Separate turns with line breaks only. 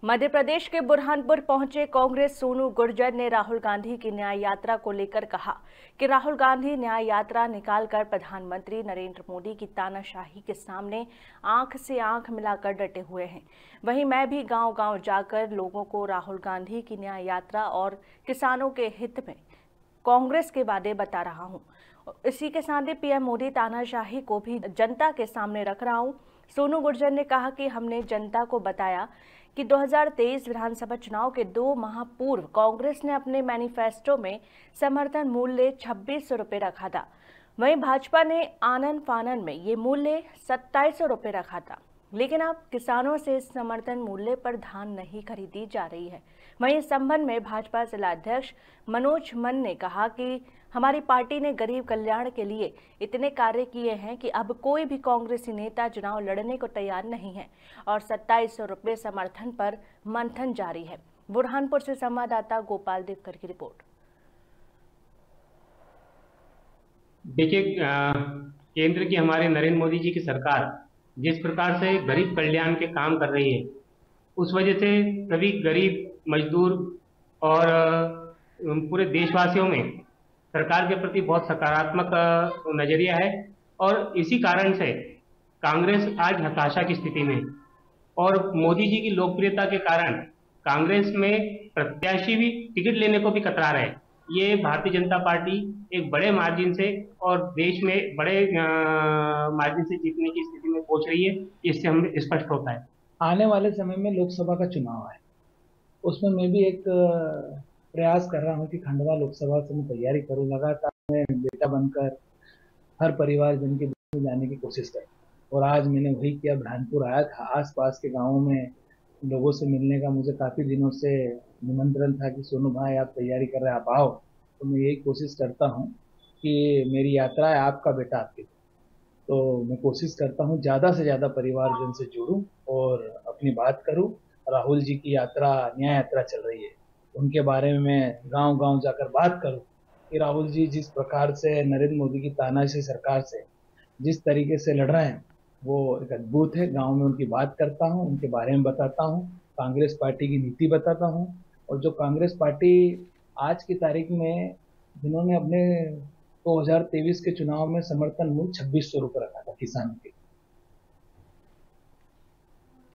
मध्य प्रदेश के बुरहानपुर पहुंचे कांग्रेस सोनू गुर्जर ने राहुल गांधी की न्याय यात्रा को लेकर कहा कि राहुल गांधी न्याय यात्रा निकालकर प्रधानमंत्री नरेंद्र मोदी की तानाशाही के सामने आंख से आंख मिलाकर डटे हुए हैं। वहीं मैं भी गांव-गांव जाकर लोगों को राहुल गांधी की न्याय यात्रा और किसानों के हित में कांग्रेस के वादे बता रहा हूं। इसी के साथ ही पीएम मोदी तानाशाही को भी जनता के सामने रख रहा हूं। सोनू गुर्जर ने कहा कि हमने जनता को बताया कि 2023 विधानसभा चुनाव के 2 माह पूर्व कांग्रेस ने अपने मैनिफेस्टो में समर्थन मूल्य 2600 रुपये रखा था। वहीं भाजपा ने आनन फानन में ये मूल्य 2700 रुपये रखा था, लेकिन अब किसानों से इस समर्थन मूल्य पर धान नहीं खरीदी जा रही है। वहीं इस संबंध में भाजपा जिला अध्यक्ष मनोज मन ने कहा कि हमारी पार्टी ने गरीब कल्याण के लिए इतने कार्य किए हैं कि अब कोई भी कांग्रेसी नेता चुनाव लड़ने को तैयार नहीं है और 2700 रुपये समर्थन पर मंथन जारी है। बुरहानपुर से संवाददाता गोपाल देवकर की रिपोर्ट।
देखिए, केंद्र की हमारे नरेंद्र मोदी जी की सरकार जिस प्रकार से गरीब कल्याण के काम कर रही है, उस वजह से सभी गरीब मजदूर और पूरे देशवासियों में सरकार के प्रति बहुत सकारात्मक नजरिया है और इसी कारण से कांग्रेस आज हताशा की स्थिति में और मोदी जी की लोकप्रियता के कारण कांग्रेस में प्रत्याशी भी टिकट लेने को भी कतरा रहे। ये भारतीय जनता पार्टी एक बड़े मार्जिन से और देश में बड़े मार्जिन से जीतने की स्थिति में पहुंच रही है, इससे हमें स्पष्ट होता है।
आने वाले समय में लोकसभा का चुनाव है, उसमें मैं भी एक प्रयास कर रहा हूं कि खंडवा लोकसभा से मैं तैयारी करूं। लगातार मैं बेटा बनकर हर परिवार जन के बीच में जाने की कोशिश कर और आज मैंने वही किया। बुरहानपुर आया था, आसपास के गाँवों में लोगों से मिलने का मुझे काफ़ी दिनों से निमंत्रण था कि सोनू भाई आप तैयारी कर रहे हैं, आप आओ। तो मैं यही कोशिश करता हूं कि मेरी यात्रा है आपका बेटा आपके, तो मैं कोशिश करता हूं ज़्यादा से ज़्यादा परिवारजन से जुड़ूं और अपनी बात करूं। राहुल जी की यात्रा न्याय यात्रा चल रही है, उनके बारे में मैं गांव-गांव जाकर बात करूं कि राहुल जी जिस प्रकार से नरेंद्र मोदी की तानाशाही सरकार से जिस तरीके से लड़ रहे हैं वो एक अद्भुत है। गांव में उनकी बात करता हूं, उनके बारे में बताता हूं, कांग्रेस पार्टी की नीति बताता हूं और जो कांग्रेस पार्टी आज की तारीख में जिन्होंने अपने 2023 के चुनाव में समर्थन मूल्य 2600 रुपये रखा था किसानों के,